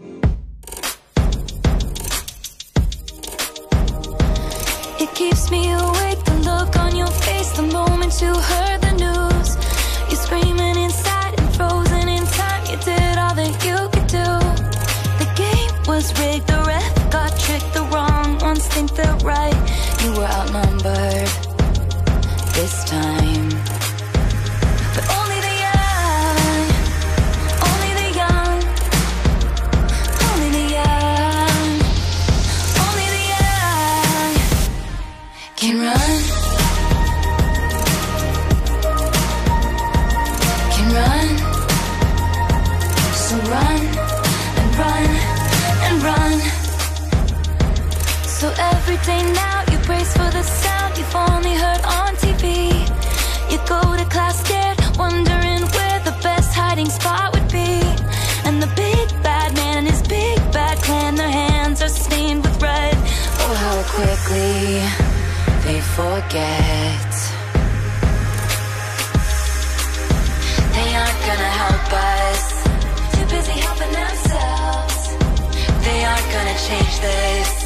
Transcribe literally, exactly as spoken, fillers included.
It keeps me awake, the look on your face, the moment you heard the news. You're screaming inside and frozen in time. You did all that you could do. The game was rigged, the ref got tricked. The wrong ones think they're right. You were outnumbered this time. But only the young, only the young, only the young, only the young can run, can run. So run and run and run. So every day now you brace for the sound you've only heard on T V. You go to class scared, wondering where the best hiding spot would be. And the big bad man and his big bad clan, their hands are stained with red. Oh, how quickly they forget. They aren't gonna help us, too busy helping themselves. They aren't gonna change this.